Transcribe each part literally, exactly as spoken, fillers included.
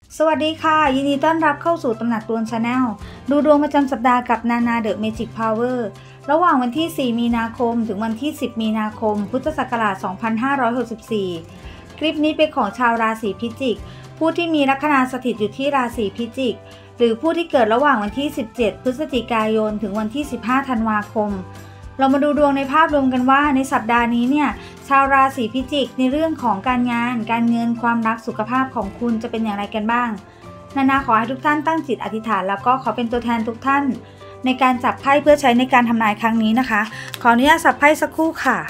สวัสดีค่ะยินดีต้อนรับเข้าสู่ตำหนักดวงชาแนลดูดวงประจำสัปดาห์กับนานาเดอะเมจิกพาวเวอร์ระหว่างวันที่สี่มีนาคมถึงวันที่สิบมีนาคมพุทธศักราชสองพันห้าร้อยหกสิบสี่คลิปนี้เป็นของชาวราศีพิจิกผู้ที่มีลัคนาสถิตอยู่ที่ราศีพิจิกหรือผู้ที่เกิดระหว่างวันที่สิบเจ็ดพฤศจิกายนถึงวันที่สิบห้าธันวาคมเรามาดูดวงในภาพรวมกันว่าในสัปดาห์นี้เนี่ยชาวราศีพิจิกในเรื่องของการงานการเงินความรักสุขภาพของคุณจะเป็นอย่างไรกันบ้างนานาขอให้ทุกท่านตั้งจิตอธิษฐานแล้วก็ขอเป็นตัวแทนทุกท่านในการจับไพ่เพื่อใช้ในการทำนายครั้งนี้นะคะขออนุญาตสับไพ่สักครู่ค่ะ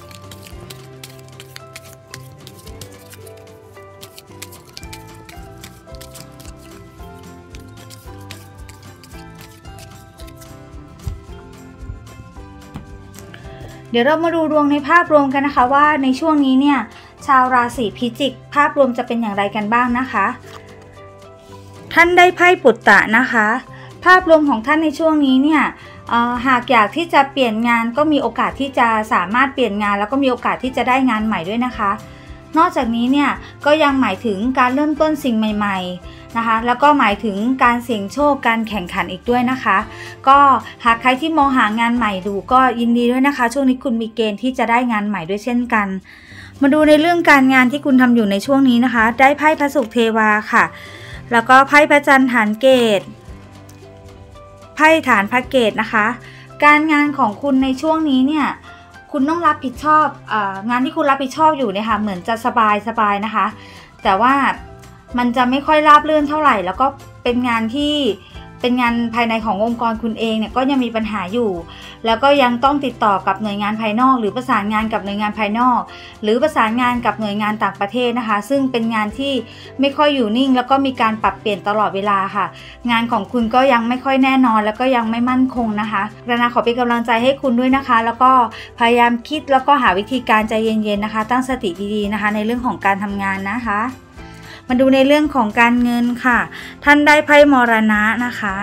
เดี๋ยวเรามาดูดวงในภาพรวมกันนะคะว่าในช่วงนี้เนี่ยชาวราศีพิจิกภาพรวมจะเป็นอย่างไรกันบ้างนะคะท่านได้ไพ่ปุตตะนะคะภาพรวมของท่านในช่วงนี้เนี่ยหากอยากที่จะเปลี่ยนงานก็มีโอกาสที่จะสามารถเปลี่ยนงานแล้วก็มีโอกาสที่จะได้งานใหม่ด้วยนะคะนอกจากนี้เนี่ยก็ยังหมายถึงการเริ่มต้นสิ่งใหม่ๆนะคะแล้วก็หมายถึงการเสี่ยงโชคการแข่งขันอีกด้วยนะคะก็หากใครที่มองหางานใหม่ดูก็ยินดีด้วยนะคะช่วงนี้คุณมีเกณฑ์ที่จะได้งานใหม่ด้วยเช่นกันมาดูในเรื่องการงานที่คุณทำอยู่ในช่วงนี้นะคะได้ไพ่พระศุกร์เทวาค่ะแล้วก็ไพ่พระจันทร์ฐานเกตไพ่ฐานพระเกตนะคะการงานของคุณในช่วงนี้เนี่ยคุณต้องรับผิดชอบเอ่องานที่คุณรับผิดชอบอยู่เนี่ยค่ะเหมือนจะสบายสบายนะคะแต่ว่ามันจะไม่ค่อยราบรื่นเท่าไหร่แล้วก็เป็นงานที่เป็นงานภายในขององค์กรคุณเองเนี่ยก็ยังมีปัญหาอยู่แล้วก็ยังต้องติดต่อกับหน่วยงานภายนอกหรือประสานงานกับหน่วยงานภายนอกหรือประสานงานกับหน่วยงานต่างประเทศนะคะซึ่งเป็นงานที่ไม่ค่อยอยู่นิ่งแล้วก็มีการปรับเปลี่ยนตลอดเวลาค่ะงานของคุณก็ยังไม่ค่อยแน่นอนแล้วก็ยังไม่มั่นคงนะคะนานาขอเป็นกำลังใจให้คุณด้วยนะคะแล้วก็พยายามคิดแล้วก็หาวิธีการใจเย็นๆนะคะตั้งสติดีๆนะคะในเรื่องของการทำงานนะคะมาดูในเรื่องของการเงินค่ะท่านได้ไพ่มรณะนะคะ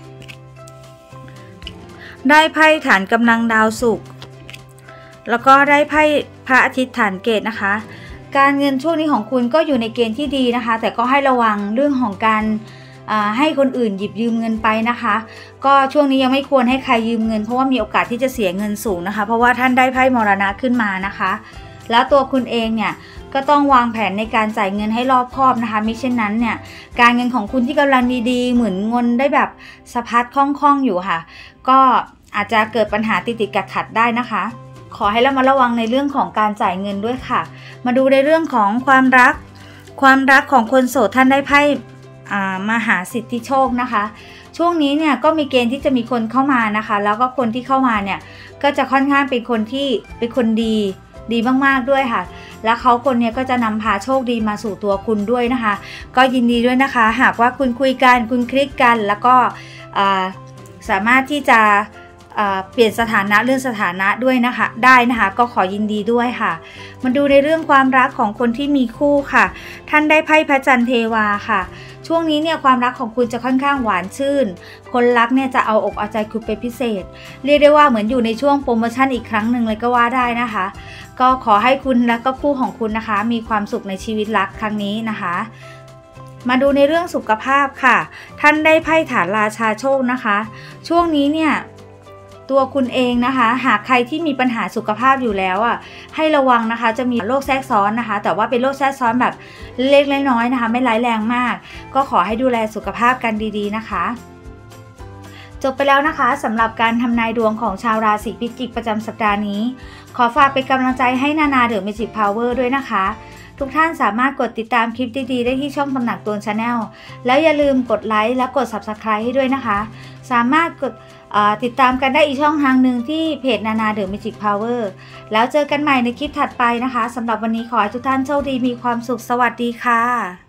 ได้ไพ่ฐานกำลังดาวศุกร์แล้วก็ได้ไพ่พระอาทิตย์ฐานเกตนะคะการเงินช่วงนี้ของคุณก็อยู่ในเกณฑ์ที่ดีนะคะแต่ก็ให้ระวังเรื่องของการให้คนอื่นหยิบยืมเงินไปนะคะก็ช่วงนี้ยังไม่ควรให้ใครยืมเงินเพราะว่ามีโอกาสที่จะเสียเงินสูงนะคะเพราะว่าท่านได้ไพ่มรณะขึ้นมานะคะแล้วตัวคุณเองเนี่ยก็ต้องวางแผนในการจ่ายเงินให้รอบคอบนะคะมิเช่นนั้นเนี่ยการเงินของคุณที่กำลังดีๆเหมือนเงินได้แบบสะพัดคล่องๆอยู่ค่ะก็อาจจะเกิดปัญหาติดๆขัดๆได้นะคะขอให้เรามาระวังในเรื่องของการจ่ายเงินด้วยค่ะมาดูในเรื่องของความรักความรักของคนโสดท่านได้ไพ่มหาสิทธิโชคนะคะช่วงนี้เนี่ยก็มีเกณฑ์ที่จะมีคนเข้ามานะคะแล้วก็คนที่เข้ามาเนี่ยก็จะค่อนข้างเป็นคนที่เป็นคนดีดีมากๆด้วยค่ะแล้วเขาคนนี้ก็จะนำพาโชคดีมาสู่ตัวคุณด้วยนะคะก็ยินดีด้วยนะคะหากว่าคุณคุยกันคุณคลิกกันแล้วก็สามารถที่จะเปลี่ยนสถานะเรื่องสถานะด้วยนะคะได้นะคะก็ขอยินดีด้วยค่ะมาดูในเรื่องความรักของคนที่มีคู่ค่ะท่านได้ไพ่พระจันทร์เทวาค่ะช่วงนี้เนี่ยความรักของคุณจะค่อนข้างหวานชื่นคนรักเนี่ยจะเอาอกเอาใจคุณเป็นพิเศษเรียกได้ว่าเหมือนอยู่ในช่วงโปรโมชั่นอีกครั้งหนึ่งเลยก็ว่าได้นะคะก็ขอให้คุณและก็คู่ของคุณนะคะมีความสุขในชีวิตรักครั้งนี้นะคะมาดูในเรื่องสุขภาพค่ะท่านได้ไพ่ฐานราชาโชคนะคะช่วงนี้เนี่ยตัวคุณเองนะคะหากใครที่มีปัญหาสุขภาพอยู่แล้วอ่ะให้ระวังนะคะจะมีโรคแทรกซ้อนนะคะแต่ว่าเป็นโรคแทรกซ้อนแบบเล็กๆน้อยๆนะคะไม่ร้ายแรงมากก็ขอให้ดูแลสุขภาพกันดีๆนะคะจบไปแล้วนะคะสำหรับการทำนายดวงของชาวราศีพิจิกประจำสัปดาห์นี้ขอฝากเป็นกำลังใจให้นานาเดอะเมจิกพาวเวอร์ด้วยนะคะทุกท่านสามารถกดติดตามคลิปดีๆได้ที่ช่องตำหนักดวงชาแนลแล้วอย่าลืมกดไลค์และกด ซับสไครบ์ ให้ด้วยนะคะสามารถกดติดตามกันได้อีกช่องทางหนึ่งที่เพจนานาเดอะเมจิกพาวเวอร์แล้วเจอกันใหม่ในคลิปถัดไปนะคะสำหรับวันนี้ขอให้ทุกท่านโชคดีมีความสุขสวัสดีค่ะ